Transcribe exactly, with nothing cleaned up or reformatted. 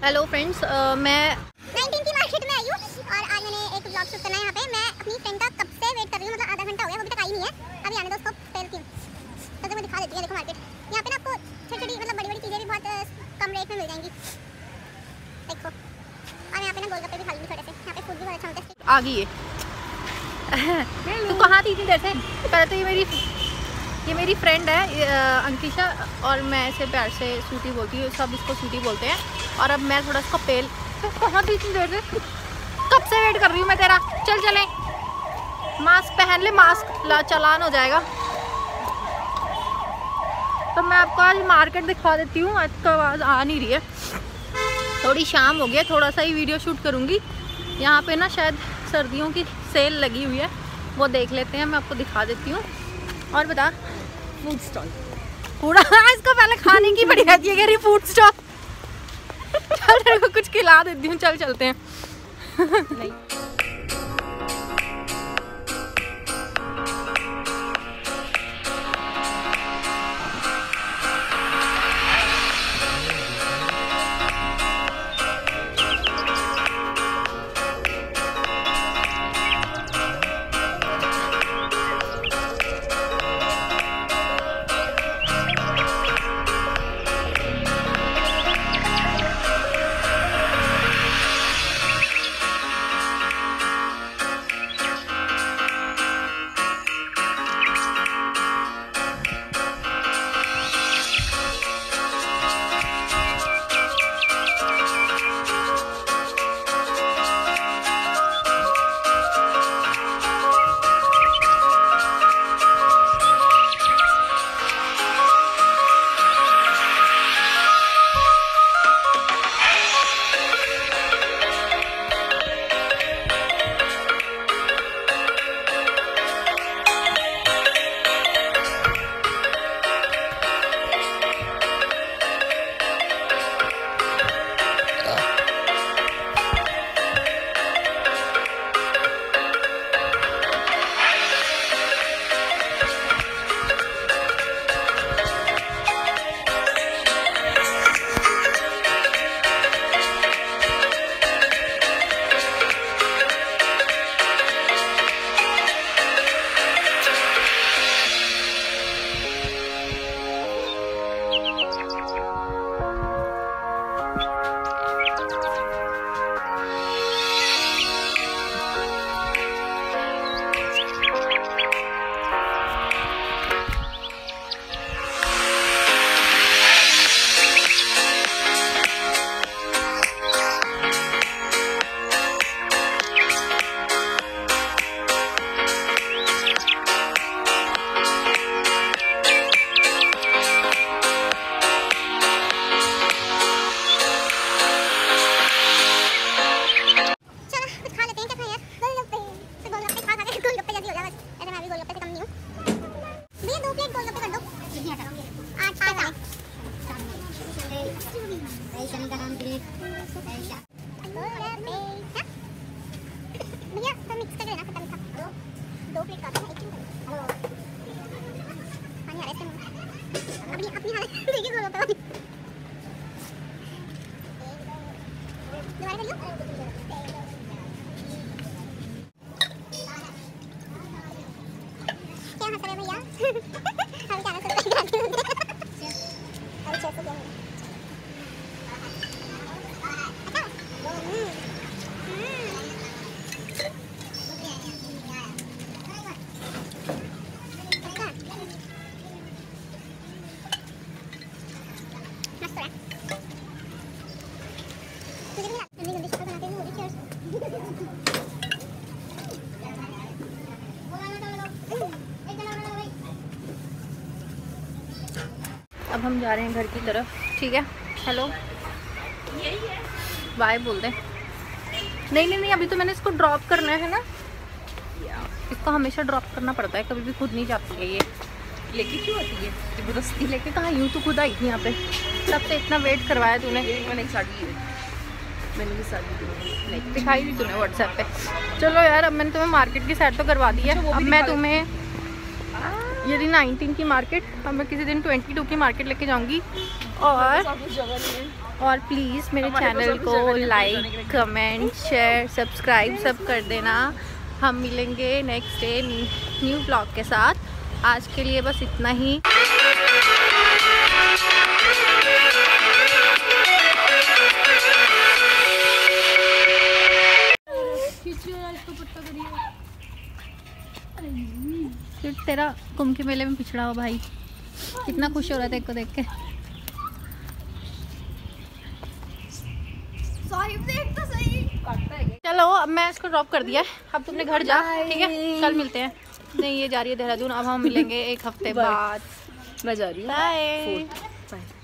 Hello friends, मैं nineteen की market में आई हूँ और आज मैंने एक ब्लॉग शूट करना है यहाँ पे। मैं अपनी फ्रेंड का कब से वेट कर रही हूँ, मतलब आधा घंटा हो गया, वो अभी तक आई नहीं है। अभी आने दो उसको, पहलती हूँ तो मैं दिखा देती हूँ। देखो मार्केट, यहाँ पे ना आपको छोटी छोटी मतलब बड़ी बड़ी चीज़ें भी बहुत कम रेट में मिल जाएंगी। देखो, और यहाँ पे ना गोलगप्पे भी खा लूँगी थोड़े से। यहाँ पे फूड भी बहुत अच्छा होता है। आ गई है। तू कहाँ थी इतनी देर से? पहले तो ये मेरी ये मेरी फ्रेंड है अंकिशा, और मैं इसे प्यार से सूटी बोलती हूँ, सब इसको सूटी बोलते हैं। और अब मैं थोड़ा इसका पेल कहाँ थी इतनी देर से? कब से वेट कर रही हूँ मैं तेरा। चल चले, मास्क पहन ले, मास्क ला चालान हो जाएगा। तो मैं आपको आज मार्केट दिखा देती हूँ। आज तो आवाज़ आ नहीं रही है, थोड़ी शाम हो गई, थोड़ा सा ही वीडियो शूट करूँगी। यहाँ पे ना शायद सर्दियों की सेल लगी हुई है, वो देख लेते हैं, मैं आपको दिखा देती हूँ। और बता, फूड स्टॉल पूरा इसको पहले खाने की बड़ी रहती है, कह रही फूड स्टॉल। चल तेरे को कुछ खिला देती हूँ, चल चलते हैं। नहीं भैया तो मिक्स कर देना, खट्टा मीठा दो प्लेट का है। एक पानी आ रहा है इसमें, अपनी अपनी हालत देखिए। गोलगप्पे वाली दोबारा कर लो। क्या हंस रहे भैया? हम क्या हंस रहे हैं? अच्छा तो अब हम जा रहे हैं घर की तरफ, ठीक है। हेलो, बाय बोल दे। नहीं नहीं नहीं, अभी तो मैंने इसको ड्रॉप करना है ना, इसको हमेशा ड्रॉप करना पड़ता है, कभी भी खुद नहीं जाती है ये। लेके क्यों आती है जबरदस्ती? लेके कहाँ, यूँ तो खुद आई थी यहाँ पे, तब से इतना वेट करवाया तूने। मैंने एक साड़ी ली, मैंने भी साड़ी दी, नहीं दिखाई थी तूने व्हाट्सएप पे। चलो यार, अब मैंने तुम्हें मार्केट की साइड तो करवा दी है, अब मैं तुम्हें ये रही नाइनटीन की मार्केट, अब मैं किसी दिन ट्वेंटी टू की मार्केट लेके जाऊंगी। और और प्लीज़ मेरे चैनल को लाइक कमेंट शेयर सब्सक्राइब सब कर देना। हम मिलेंगे नेक्स्ट डे न्यू ब्लॉग के साथ। आज के लिए बस इतना ही। फिर तेरा कुंभ के मेले में पिछड़ा हो भाई, कितना खुश हो रहा था इसको देख के। देख तो सही। चलो अब मैं इसको ड्रॉप कर दिया, अब तुमने घर जा, ठीक है? कल मिलते हैं। नहीं ये जा रही है देहरादून, अब हम मिलेंगे एक हफ्ते बाद। मैं जा रही हूँ। बाय। बाय।